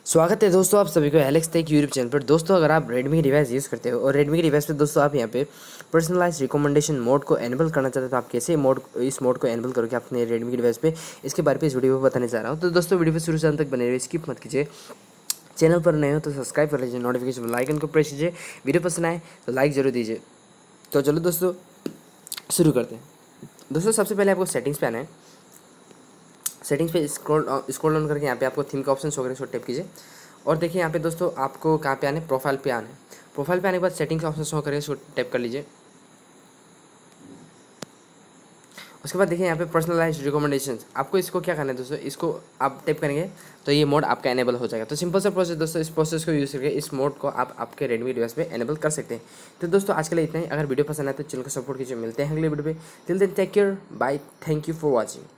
स्वागत है दोस्तों आप सभी को एलेक्स टेक यूट्यूब चैनल पर। दोस्तों अगर आप रेडमी की डिवाइस यूज़ करते हो और रेडमी की डिवाइस पे दोस्तों आप यहाँ पे पर्सनलाइज रिकमेंडेशन मोड को एनेबल करना चाहते हो तो आप कैसे इस मोड को एनेबल करोगे अपने रेडमी की डिवाइस पे, इसके बारे में इस वीडियो में बताने जा रहा हूँ। तो दोस्तों वीडियो पे शुरू से अंत तक बने रहिए, स्किप मत कीजिए। चैनल पर नए हो तो सब्सक्राइब कर लीजिए, नोटिफिकेशन आइकन को प्रेस कीजिए। वीडियो पसंद आए तो लाइक जरूर दीजिए। तो चलो दोस्तों शुरू करते हैं। दोस्तों सबसे पहले आपको सेटिंग्स पे आना है। सेटिंग्स पे स्क्रॉल डाउन करके यहाँ पे आपको थीम का ऑप्शन शो करेगा, इसको टैप कीजिए और देखिए यहाँ पे दोस्तों आपको कहाँ पे आना है, प्रोफाइल पे आना है। प्रोफाइल पे आने के बाद सेटिंग्स का ऑप्शन शो करेगा, इसको टैप कर लीजिए। उसके बाद देखिए यहाँ पे पर्सनलाइज्ड रिकमेंडेशंस, आपको इसको क्या करना है दोस्तों, इसको आप टैप करेंगे तो ये मोड आपका एनेबल हो जाएगा। तो सिंपल सा प्रोसेस दोस्तों, इस प्रोसेस को यूज़ करके इस मोड को आप आपके रेडमी डिवाइस पे एनेबल कर सकते हैं। तो दोस्तों आज के लिए इतना ही। अगर वीडियो पसंद आए तो चैनल को सपोर्ट कीजिए। मिलते हैं अगले वीडियो पे। Till then take care, bye, thank you for watching.